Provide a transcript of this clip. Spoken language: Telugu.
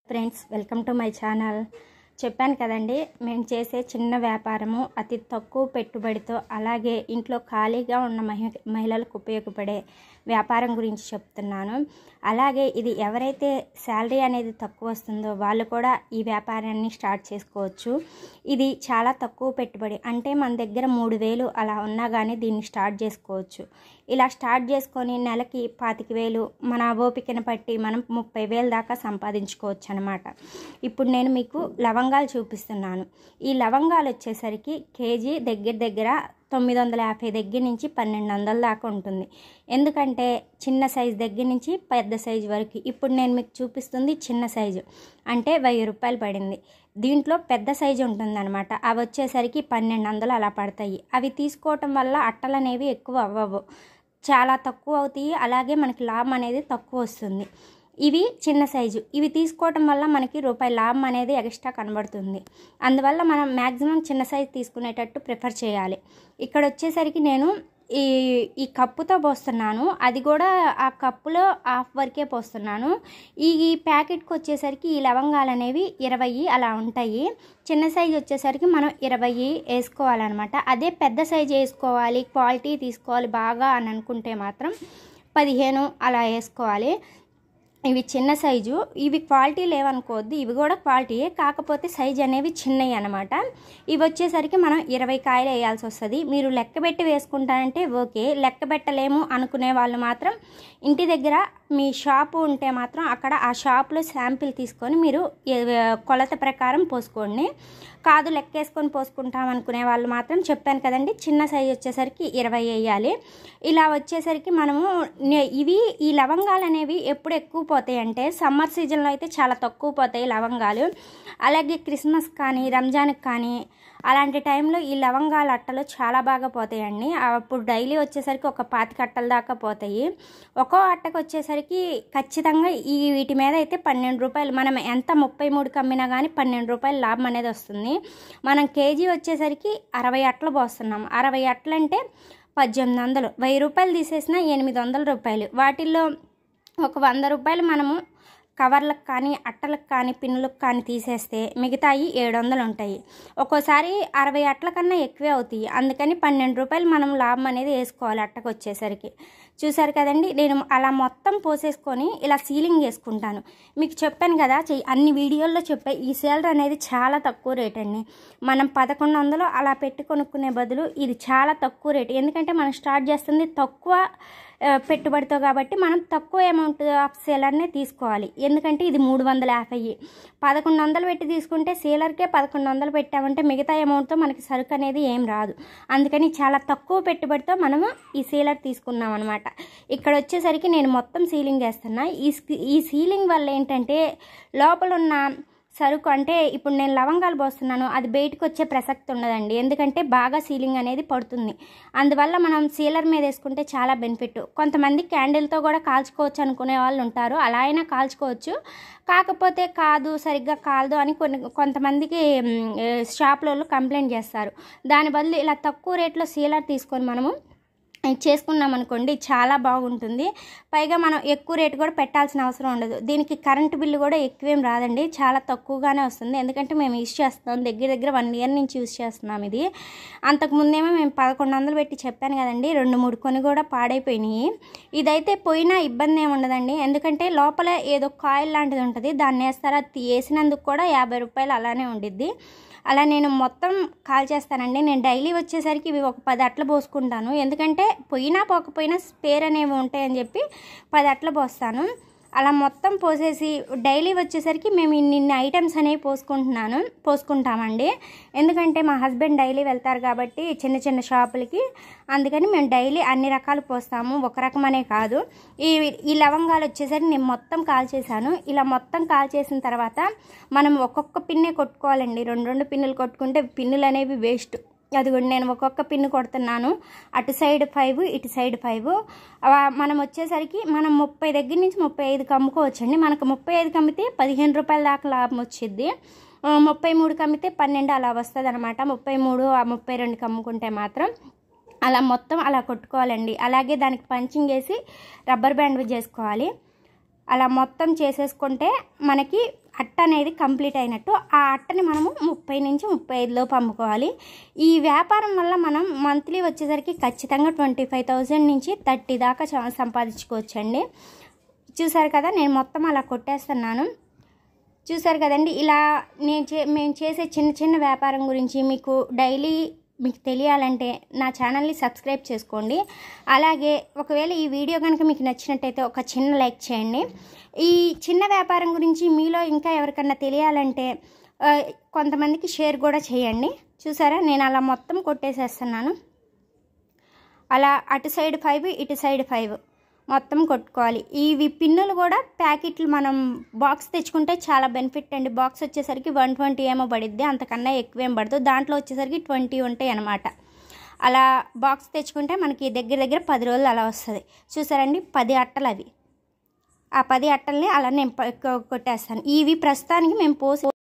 Friends, welcome to my channel. చెప్పాను కదండి, మేము చేసే చిన్న వ్యాపారము అతి తక్కువ పెట్టుబడితో అలాగే ఇంట్లో ఖాళీగా ఉన్న మహిళలకు ఉపయోగపడే వ్యాపారం గురించి చెప్తున్నాను. అలాగే ఇది ఎవరైతే శాలరీ అనేది తక్కువ వస్తుందో వాళ్ళు కూడా ఈ వ్యాపారాన్ని స్టార్ట్ చేసుకోవచ్చు. ఇది చాలా తక్కువ పెట్టుబడి, అంటే మన దగ్గర 3,000 అలా ఉన్నా కానీ దీన్ని స్టార్ట్ చేసుకోవచ్చు. ఇలా స్టార్ట్ చేసుకొని నెలకి 25,000 మన ఓపికను బట్టి మనం 30,000 దాకా సంపాదించుకోవచ్చు అనమాట. ఇప్పుడు నేను మీకు లవంగాలు చూపిస్తున్నాను. ఈ లవంగాలు వచ్చేసరికి కేజీ దగ్గర 950 దగ్గర నుంచి 1,200 దాకా ఉంటుంది. ఎందుకంటే చిన్న సైజు దగ్గర నుంచి పెద్ద సైజు వరకు. ఇప్పుడు నేను మీకు చూపిస్తుంది చిన్న సైజు, అంటే 1,000 రూపాయలు పడింది. దీంట్లో పెద్ద సైజు ఉంటుందన్నమాట. అవి వచ్చేసరికి 1,200 అలా పడతాయి. అవి తీసుకోవటం వల్ల అట్టలు అనేవి ఎక్కువ అవ్వవు, చాలా తక్కువ అవుతాయి. అలాగే మనకి లాభం అనేది తక్కువ వస్తుంది. ఇవి చిన్న సైజు, ఇవి తీసుకోవటం వల్ల మనకి రూపాయి లాభం అనేది ఎక్స్ట్రా కనబడుతుంది. అందువల్ల మనం మ్యాక్సిమం చిన్న సైజు తీసుకునేటట్టు ప్రిఫర్ చేయాలి. ఇక్కడ వచ్చేసరికి నేను ఈ కప్పుతో పోస్తున్నాను, అది కూడా ఆ కప్పులో హాఫ్ వరకే పోస్తున్నాను. ఈ ప్యాకెట్కి వచ్చేసరికి ఈ లవంగాలు అనేవి 20 అలా ఉంటాయి. చిన్న సైజు వచ్చేసరికి మనం 20 వేసుకోవాలన్నమాట. అదే పెద్ద సైజు వేసుకోవాలి, క్వాలిటీ తీసుకోవాలి బాగా అని అనుకుంటే మాత్రం 15 అలా వేసుకోవాలి. ఇవి చిన్న సైజు, ఇవి క్వాలిటీ లేవనుకోవద్దు, ఇవి కూడా క్వాలిటీయే, కాకపోతే సైజు అనేవి చిన్నవి అనమాట. ఇవి వచ్చేసరికి మనం 20 కాయలు వేయాల్సి వస్తుంది. మీరు లెక్క పెట్టి వేసుకుంటారంటే ఓకే, లెక్క పెట్టలేము అనుకునే వాళ్ళు మాత్రం ఇంటి దగ్గర మీ షాపు ఉంటే మాత్రం అక్కడ ఆ షాపులో శాంపిల్ తీసుకొని మీరు కొలత ప్రకారం పోసుకోండి. కాదు లెక్కేసుకొని పోసుకుంటాం అనుకునే వాళ్ళు మాత్రం చెప్పాను కదండి, చిన్న సైజు వచ్చేసరికి 20 వేయాలి. ఇలా వచ్చేసరికి మనము ఈ లవంగాలు అనేవి ఎప్పుడు ఎక్కువ పోతాయి అంటే సమ్మర్ సీజన్లో అయితే చాలా తక్కువ పోతాయి లవంగాలు. అలాగే క్రిస్మస్ కానీ రంజాన్కి కానీ అలాంటి టైంలో ఈ లవంగాల అట్టలు చాలా బాగా పోతాయండి. అప్పుడు డైలీ వచ్చేసరికి ఒక 25 అట్టల దాకా పోతాయి. ఒక్కో అట్టకు వచ్చేసరికి ఖచ్చితంగా వీటి మీద అయితే 12 రూపాయలు, మనం ఎంత 33 అమ్మినా కానీ 12 రూపాయలు లాభం అనేది వస్తుంది. మనం కేజీ వచ్చేసరికి 60 అట్టలు పోస్తున్నాం. 60 అట్టలు అంటే 1,800, 1,000 రూపాయలు తీసేసినా 800 రూపాయలు. వాటిల్లో ఒక 100 రూపాయలు మనము కవర్లకు కానీ అట్టలకు కానీ పిన్నులకు కానీ తీసేస్తే మిగతాయి 700 ఉంటాయి. ఒక్కోసారి 60 అట్టల కన్నా ఎక్కువే అవుతాయి. అందుకని 12 రూపాయలు మనం లాభం అనేది వేసుకోవాలి అట్టకు వచ్చేసరికి. చూసారు కదండి, నేను అలా మొత్తం పోసేసుకొని ఇలా సీలింగ్ వేసుకుంటాను. మీకు చెప్పాను కదా, అన్ని వీడియోల్లో చెప్పే ఈ సేలర్ అనేది చాలా తక్కువ రేట్ అండి. మనం 1,100 అలా పెట్టి కొనుక్కునే బదులు ఇది చాలా తక్కువ రేటు. ఎందుకంటే మనం స్టార్ట్ చేస్తుంది తక్కువ పెట్టుబడితో కాబట్టి మనం తక్కువ అమౌంట్ ఆఫ్ సేలర్నే తీసుకోవాలి. ఎందుకంటే ఇది 350, 1,100 పెట్టి తీసుకుంటే సేలర్కే 1,100 పెట్టామంటే మిగతా అమౌంట్తో మనకి సరుకు అనేది ఏం రాదు. అందుకని చాలా తక్కువ పెట్టుబడితో మనము ఈ సేలర్ తీసుకున్నాం అనమాట. ఇక్కడ వచ్చేసరికి నేను మొత్తం సీలింగ్ వేస్తున్నా. ఈ సీలింగ్ వల్ల ఏంటంటే లోపల ఉన్న సరుకు, అంటే ఇప్పుడు నేను లవంగాలు పోస్తున్నాను, అది బయటకు వచ్చే ప్రసక్తి ఉండదండి. ఎందుకంటే బాగా సీలింగ్ అనేది పడుతుంది. అందువల్ల మనం సీలర్ మీద వేసుకుంటే చాలా బెనిఫిట్. కొంతమంది క్యాండిల్తో కూడా కాల్చుకోవచ్చు అనుకునే వాళ్ళు ఉంటారు, అలా అయినా కాల్చుకోవచ్చు. కాకపోతే కాదు, సరిగ్గా కాదు అని కొంతమందికి షాప్లలో కంప్లైంట్ చేస్తారు. దాని బదులు ఇలా తక్కువ రేట్లో సీలర్ తీసుకొని మనము చేసుకున్నాం అనుకోండి, చాలా బాగుంటుంది. పైగా మనం ఎక్కువ రేటు కూడా పెట్టాల్సిన అవసరం ఉండదు. దీనికి కరెంటు బిల్లు కూడా ఎక్కువేం రాదండి, చాలా తక్కువగానే వస్తుంది. ఎందుకంటే మేము యూజ్ చేస్తున్నాం, దగ్గర 1 ఇయర్ నుంచి యూజ్ చేస్తున్నాం. ఇది అంతకుముందేమో మేము 1,100 పెట్టి చెప్పాను కదండి, 2-3 కొని కూడా పాడైపోయినాయి. ఇదైతే పోయినా ఇబ్బంది ఏమి ఉండదండి, ఎందుకంటే లోపల ఏదో కాయిల్ లాంటిది ఉంటుంది, దాన్ని వేస్తారు. అది వేసినందుకు కూడా 50 రూపాయలు అలానే ఉండిద్ది. అలా నేను మొత్తం కాల్ చేస్తానండి. నేను డైలీ వచ్చేసరికి ఇవి ఒక 10 అట్టలు పోసుకుంటాను. ఎందుకంటే పోయినా పోకపోయినా స్పేర్ అనేవి ఉంటాయని చెప్పి 10 అట్టలు పోస్తాను. అలా మొత్తం పోసేసి డైలీ వచ్చేసరికి మేము ఇన్ని ఐటమ్స్ అనేవి పోసుకుంటామండి. ఎందుకంటే మా హస్బెండ్ డైలీ వెళ్తారు కాబట్టి చిన్న షాపులకి, అందుకని మేము డైలీ అన్ని రకాలు పోస్తాము, ఒక రకమనే కాదు. ఈ లవంగాలు వచ్చేసరికి నేను మొత్తం కాల్ చేశాను. ఇలా మొత్తం కాల్ చేసిన తర్వాత మనం ఒక్కొక్క పిన్నే కొట్టుకోవాలండి. 2 పిన్నులు కొట్టుకుంటే పిన్నులు అనేవి వేస్ట్. అదిగోండి, నేను ఒక్కొక్క పిన్ను కొడుతున్నాను. అటు సైడ్ 5, ఇటు సైడ్ 5. మనం వచ్చేసరికి మనం 30 దగ్గర నుంచి 35 అమ్ముకోవచ్చండి. మనకు 35 అమ్మితే 15 రూపాయల దాకా లాభం వచ్చింది. 33 అమ్మితే 12 అలా వస్తుంది అనమాట. 33, 32 అమ్ముకుంటే మాత్రం అలా మొత్తం అలా కొట్టుకోవాలండి. అలాగే దానికి పంచింగ్ వేసి రబ్బర్ బ్యాండ్ చేసుకోవాలి. అలా మొత్తం చేసేసుకుంటే మనకి అట్ట అనేది కంప్లీట్ అయినట్టు. ఆ అట్టని మనము 30 నుంచి 35 లోపు అమ్ముకోవాలి. ఈ వ్యాపారం వల్ల మనం మంత్లీ వచ్చేసరికి ఖచ్చితంగా 25,000 నుంచి 30 దాకా సంపాదించుకోవచ్చండి. చూసారు కదా, నేను మొత్తం అలా కొట్టేస్తున్నాను. చూసారు కదండి, ఇలా మేము చేసే చిన్న చిన్న వ్యాపారం గురించి మీకు డైలీ మీకు తెలియాలంటే నా ఛానల్ని సబ్స్క్రైబ్ చేసుకోండి. అలాగే ఒకవేళ ఈ వీడియో కనుక మీకు నచ్చినట్టయితే ఒక చిన్న లైక్ చేయండి. ఈ చిన్న వ్యాపారం గురించి మీలో ఇంకా ఎవరికన్నా తెలియాలంటే కొంతమందికి షేర్ కూడా చేయండి. చూసారా, నేను అలా మొత్తం కొట్టేసేస్తున్నాను. అలా అటు సైడ్ 5 ఇటు సైడ్ 5 మొత్తం కొట్టుకోవాలి. ఇవి పిన్నులు కూడా ప్యాకెట్లు మనం బాక్స్ తెచ్చుకుంటే చాలా బెనిఫిట్ అండి. బాక్స్ వచ్చేసరికి 120 ఏమో పడిద్ది, అంతకన్నా ఎక్కువేం పడదు. దాంట్లో వచ్చేసరికి 20 ఉంటాయి అన్నమాట. అలా బాక్స్ తెచ్చుకుంటే మనకి దగ్గర 10 రోజులు అలా వస్తుంది. చూసారండి, 10 అట్టలు అవి. ఆ 10 అట్టల్ని అలా నేను కొట్టేస్తాను. ఇవి ప్రస్తుతానికి మేము